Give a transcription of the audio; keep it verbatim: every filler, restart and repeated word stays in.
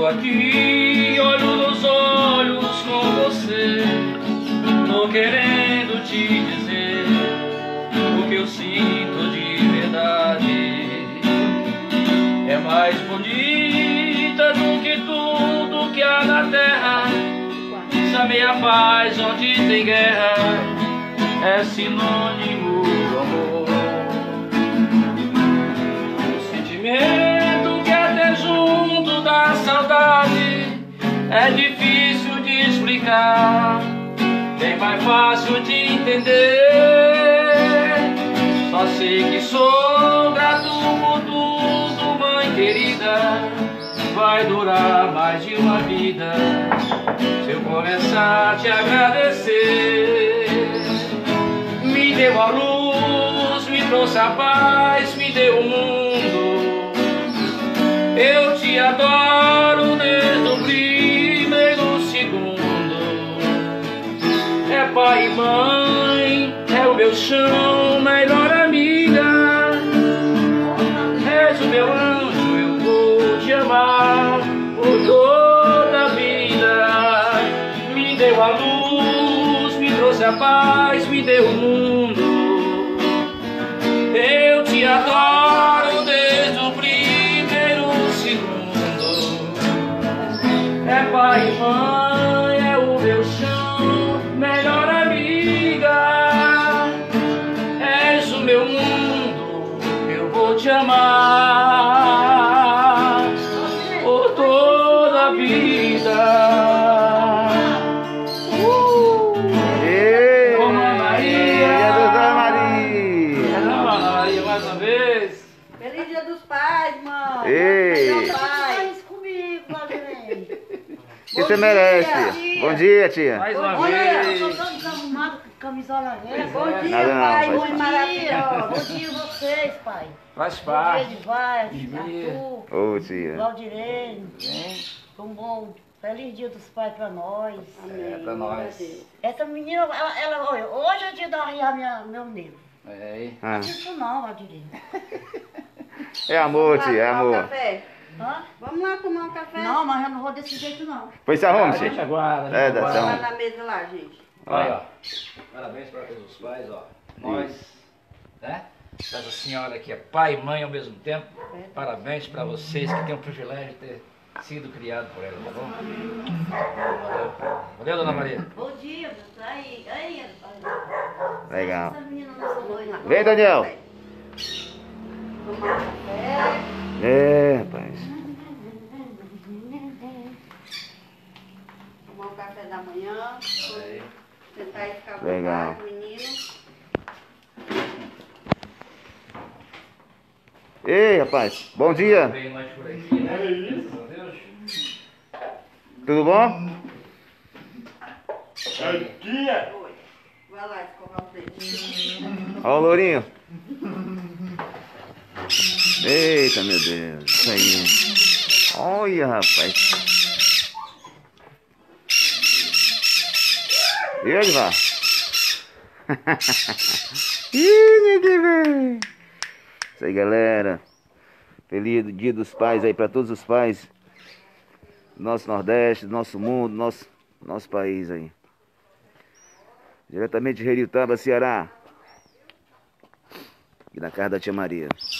tô aqui, olho nos olhos com você. Tô querendo te dizer o que eu sinto de verdade. É mais bonita do que tudo que há na terra. Sabe a paz onde tem guerra é sinônimo do amor. O sentimento que até junto da saudade é difícil de explicar, bem mais fácil de entender. Só sei que sou grato por tudo, mãe querida. Vai durar mais de uma vida se eu começar a te agradecer. Me deu a luz, me trouxe a paz, me deu o mundo. Eu te adoro desde o primeiro segundo. É pai e mãe, é o meu chão, melhor amiga. És o meu anjo, eu vou te amar por toda a vida. Me deu a luz, me trouxe a paz, me deu o mundo. Eu te adoro desde o primeiro segundo. É pai e mãe, é o meu chão, melhor amiga. És o meu mundo, eu vou te amar por toda a vida. Uh! Ei, Dona Maria! Dona Maria! Dona Maria, mais uma vez. Feliz Dia dos Pais, mãe! Ei! Feliz Dia dos Pais comigo, Claudinei! Que você merece. Bom dia, tia. Mais uma Olha aí, eu vez. tô todo desarrumado com camisola velha. Bom é. dia, Nada não, pai! faz Mãe parte. maravilhosa! Bom dia vocês, pai! Faz Bom dia, parte. Edvar, Dia. Arthur, Ô, tia. Claudirene. Hein? Um bom, feliz Dia dos Pais pra nós. É, pra nós. Essa menina, ela, ela olha, hoje é dia de arriar minha, meu nervo. É. Ah, Isso não, Claudirene. é amor, tia, é amor. Hã? Vamos lá tomar um café? Não, mas eu não vou desse jeito não. Pois se A arrume, gente tia. aguarda. É, a gente dá aguarda. certo. Lá na mesa lá, gente. Olha, ó. Parabéns para todos os pais, ó. Nós, né? Essa senhora aqui é pai e mãe ao mesmo tempo. Parabéns para vocês que têm o privilégio de ter sido criado por ela, tá bom? Valeu. Valeu, Dona Maria. Bom dia, aí, aí. Legal. Essa menina não sou doida. Vem, Daniel. Tomar um café. É, rapaz. Tomar um café da manhã. Aí. Tentar ficar à Legal. vontade, menino. Ei, rapaz. Bom dia. Bem nós por aqui, né? Graças a Deus. Tudo bom? Oi. Vai lá escovar o dente. Ó o lourinho. Eita, meu Deus. Isso aí. Olha, rapaz. E aí, vá? Ih, ninguém vem. Isso aí, galera. Feliz Dia dos Pais aí pra todos os pais do nosso Nordeste, do nosso mundo, do nosso, nosso país aí. Diretamente de Heriotaba, Ceará. E na casa da tia Maria.